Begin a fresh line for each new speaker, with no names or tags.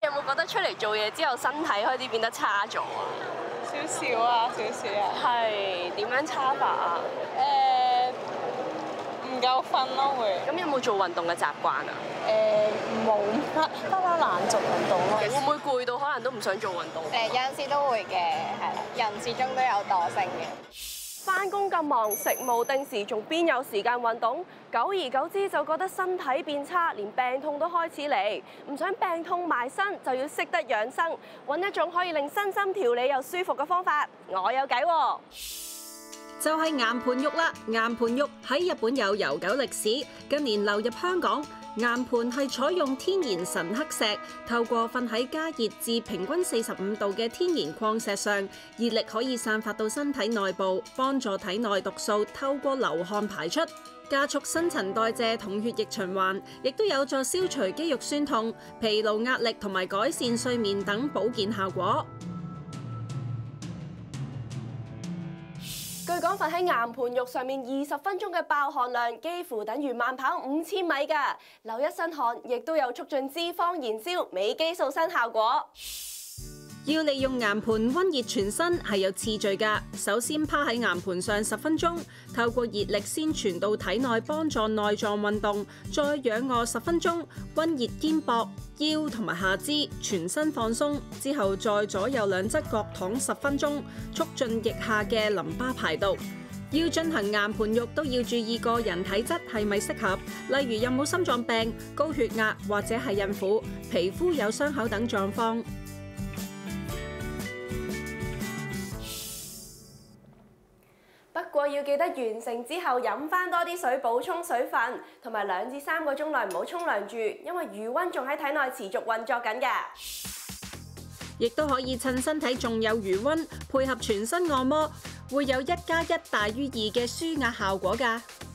有冇覺得出嚟做嘢之後身體開始變得差咗啊？
少少啊，少少啊。
係點樣差法啊？
唔夠瞓咯會。
咁有冇做運動嘅習慣啊？
冇乜，不嬲懶做運動咯。
會唔會攰到可能都唔想做運動？
有陣時都會嘅，係啦，人始終都有惰性嘅。
翻工咁忙，食無定時，仲邊有時間運動？久而久之就覺得身體變差，連病痛都開始嚟。唔想病痛埋身，就要識得養生，揾一種可以令身心調理又舒服嘅方法。我有計喎！
就係岩盤浴啦！岩盤浴喺日本有悠久歷史，近年流入香港。岩盤係採用天然神黑石，透過瞓喺加熱至平均45度嘅天然礦石上，熱力可以散發到身體內部，幫助體內毒素透過流汗排出，加速新陳代謝同血液循環，亦都有助消除肌肉酸痛、疲勞壓力同埋改善睡眠等保健效果。據講，瞓喺岩盤浴上面20分鐘嘅爆汗量，幾乎等於慢跑5000米㗎。流一身汗，亦都有促進脂肪燃燒、美肌塑身效果。要利用岩盤溫熱全身係有次序㗎。首先趴喺岩盤上10分鐘，透過熱力先傳到體內，幫助內臟運動，再仰臥10分鐘，溫熱肩膊、腰同埋下肢，全身放鬆。之後再左右兩側各躺10分鐘，促進腋下嘅淋巴排毒。要進行岩盤浴都要注意個人體質係咪適合，例如有冇心臟病、高血壓或者係孕婦、皮膚有傷口等狀況。
不過要記得完成之後飲翻多啲水補充水分，同埋2至3個鐘內唔好沖涼住，因為餘溫仲喺體內持續運作緊㗎。
亦都可以趁身體仲有餘溫，配合全身按摩，會有1+1大於2嘅舒壓效果㗎。